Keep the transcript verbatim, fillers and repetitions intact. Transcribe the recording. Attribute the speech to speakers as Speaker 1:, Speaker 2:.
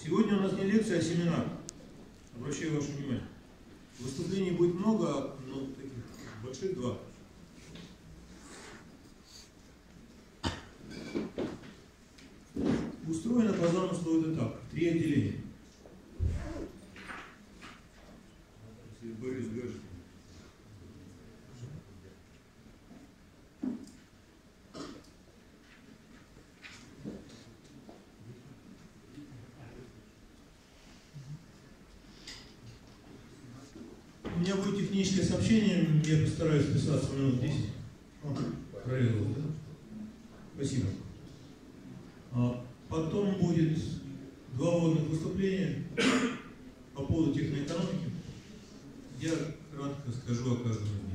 Speaker 1: Сегодня у нас не лекция, а семинар. Обращаю ваше внимание. Выступлений будет много, но таких больших два. Устроено по замыслу это так. Три отделения. Борис Гашин. У меня будет техническое сообщение, я постараюсь вписаться минут десять. Проверил, да? Спасибо. А потом будет два вводных выступления по поводу техноэкономики. Я кратко скажу о каждом.